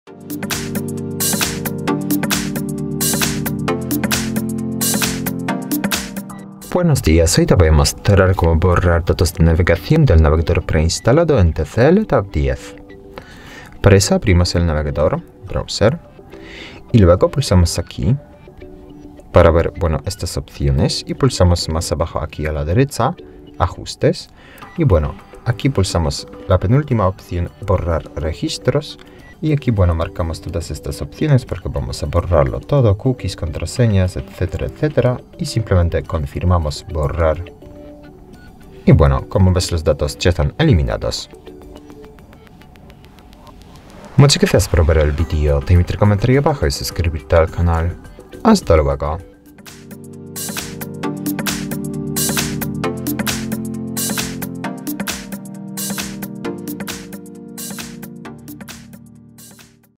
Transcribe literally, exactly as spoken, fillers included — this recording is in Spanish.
Buenos días, hoy te voy a mostrar cómo borrar datos de navegación del navegador preinstalado en T C L Tab diez. Para eso abrimos el navegador, browser, y luego pulsamos aquí para ver, bueno, estas opciones, y pulsamos más abajo aquí a la derecha, ajustes, y bueno, aquí pulsamos la penúltima opción, borrar registros, y aquí, bueno, marcamos todas estas opciones porque vamos a borrarlo todo, cookies, contraseñas, etcétera, etcétera. Y simplemente confirmamos borrar. Y bueno, como ves, los datos ya están eliminados. Muchas gracias por ver el vídeo. Te invito a comentario abajo y suscribirte al canal. Hasta luego.